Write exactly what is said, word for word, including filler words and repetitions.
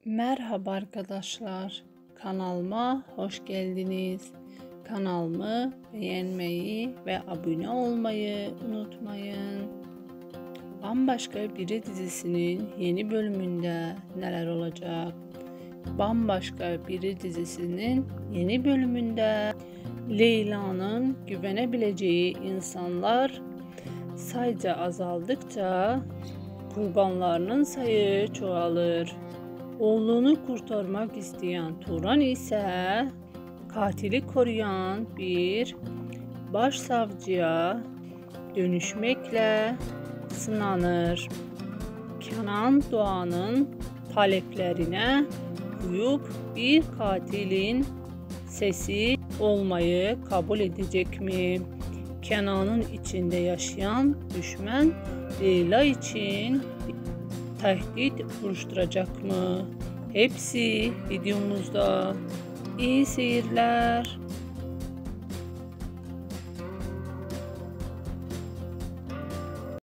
Merhaba arkadaşlar, kanalıma hoş geldiniz. Kanalımı beğenmeyi ve abone olmayı unutmayın. Bambaşka Biri dizisinin yeni bölümünde neler olacak? Bambaşka Biri dizisinin yeni bölümünde Leyla'nın güvenebileceği insanlar sayıca azaldıkça kurbanlarının sayı çoğalır. Oğlunu kurtarmak isteyen Turan ise katili koruyan bir başsavcıya dönüşmekle sınanır. Kenan Doğan'ın taleplerine uyup bir katilin sesi olmayı kabul edecek mi? Kenan'ın içinde yaşayan düşman Leyla için tehdit oluşturacak mı? Hepsi videomuzda. İyi seyirler.